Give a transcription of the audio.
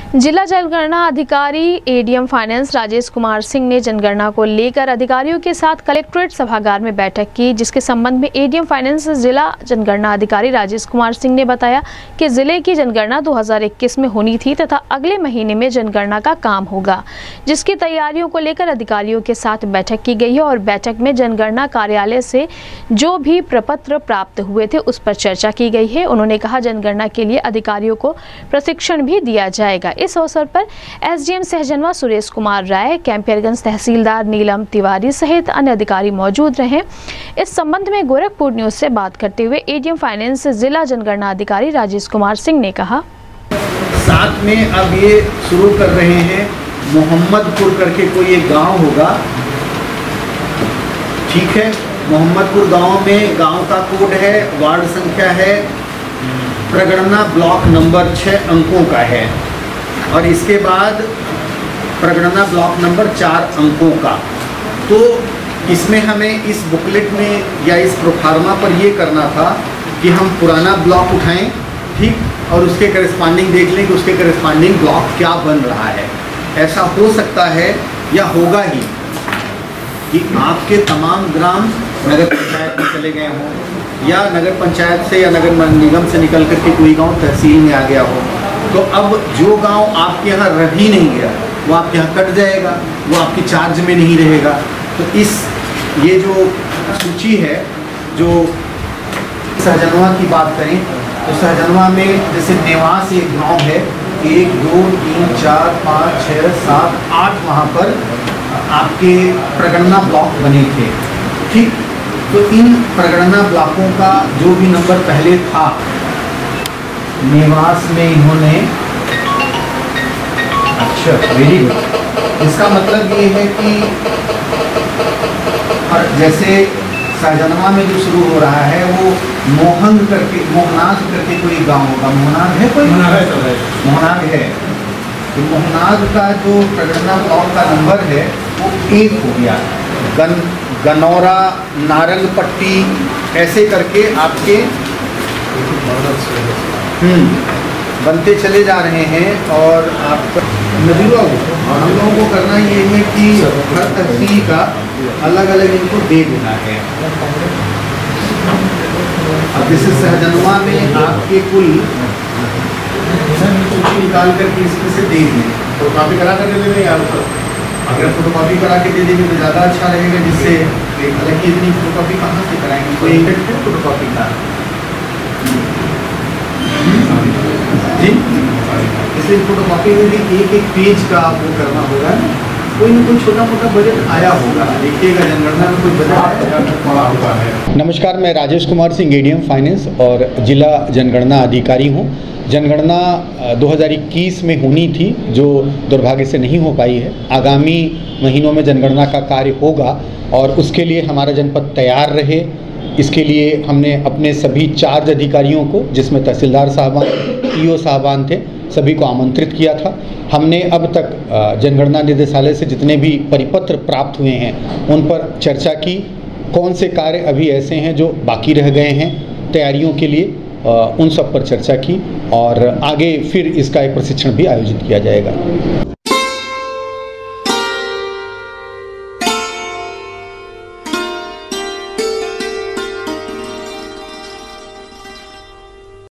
जिला जनगणना अधिकारी एडीएम फाइनेंस राजेश कुमार सिंह ने जनगणना को लेकर अधिकारियों के साथ कलेक्ट्रेट सभागार में बैठक की, जिसके संबंध में एडीएम फाइनेंस जिला जनगणना अधिकारी राजेश कुमार सिंह ने बताया कि जिले की जनगणना 2021 में होनी थी तथा अगले महीने में जनगणना का काम होगा, जिसकी तैयारियों को लेकर अधिकारियों के साथ बैठक की गई है और बैठक में जनगणना कार्यालय से जो भी प्रपत्र प्राप्त हुए थे उस पर चर्चा की गई है। उन्होंने कहा जनगणना के लिए अधिकारियों को प्रशिक्षण भी दिया जाएगा। इस अवसर पर एसडीएम सहजनवा सुरेश कुमार राय, कैंपियरगंज तहसीलदार नीलम तिवारी सहित अन्य अधिकारी मौजूद रहे। इस संबंध में गोरखपुर न्यूज से बात करते हुए एडीएम फाइनेंस जिला जनगणना अधिकारी राजेश कुमार सिंह ने कहा, साथ में अब ये शुरू कर रहे हैं मोहम्मदपुर करके कोई एक गांव होगा, ठीक है। मोहम्मदपुर गांव में गांव का कोड है, वार्ड संख्या है, प्रगणना ब्लॉक नंबर 6 अंकों का है और इसके बाद प्रगणना ब्लॉक नंबर 4 अंकों का। तो इसमें हमें इस बुकलेट में या इस प्रोफार्मा पर ये करना था कि हम पुराना ब्लॉक उठाएं, ठीक, और उसके करस्पॉन्डिंग देख लें कि उसके करस्पॉन्डिंग ब्लॉक क्या बन रहा है। ऐसा हो सकता है या होगा ही कि आपके तमाम ग्राम नगर पंचायत में चले गए हों या नगर पंचायत से या नगर निगम से निकल करके कोई गांव तहसील में आ गया हो, तो अब जो गांव आपके यहाँ रह ही नहीं गया वो आपके यहाँ कट जाएगा, वो आपकी चार्ज में नहीं रहेगा। तो ये जो सूची है, जो सहजनवा की बात करें तो सहजनवा में जैसे नेवास एक गाँव है, 1 2 3 4 5 6 7 8 वहाँ पर आपके प्रगणना ब्लॉक बने थे, ठीक। तो इन प्रगणना ब्लॉकों का जो भी नंबर पहले था नेवास में इन्होंने, अच्छा वेरी गुड, इसका मतलब ये है कि जैसे सहजनवा में जो शुरू हो रहा है वो मोहंग करके, मोहनाग करके कोई गांव होगा, मोहनाग है, कोई मोहनाग है। तो मोहनाग का जो प्रगणना ब्लॉक का नंबर है वो 1 हो गया। गनौरा, नारंगपट्टी ऐसे करके आपके बनते चले जा रहे हैं। और आप नदियों हम लोगों को करना ये है कि हर तहसील का अलग अलग इनको दे देना है। अब जैसे सहजनवा में आपके कुल निकाल करके इसमें से दे दें, तो कॉपी करा कर दे दें यार, अगर फोटोकॉपी करा के दे देंगे तो ज़्यादा अच्छा रहेगा। जिससे हालांकि इतनी फोटोकॉपी कहाँ से कराएंगे, कोई इंटरनेट है फोटोकॉपी का जी, इसलिए फोटोकॉपी में भी एक पेज का आपको करना होगा। कोई ना कोई छोटा मोटा बजट आया होगा, देखिएगा जनगणना में कोई बजट पड़ा हुआ है। नमस्कार, मैं राजेश कुमार सिंह एडीएम फाइनेंस और जिला जनगणना अधिकारी हूँ। जनगणना 2021 में होनी थी जो दुर्भाग्य से नहीं हो पाई है। आगामी महीनों में जनगणना का कार्य होगा और उसके लिए हमारा जनपद तैयार रहे, इसके लिए हमने अपने सभी चार्ज अधिकारियों को, जिसमें तहसीलदार साहबान, ईओ साहबान थे, सभी को आमंत्रित किया था। हमने अब तक जनगणना निदेशालय से जितने भी परिपत्र प्राप्त हुए हैं उन पर चर्चा की। कौन से कार्य अभी ऐसे हैं जो बाकी रह गए हैं तैयारियों के लिए, उन सब पर चर्चा की और आगे फिर इसका एक प्रशिक्षण भी आयोजित किया जाएगा।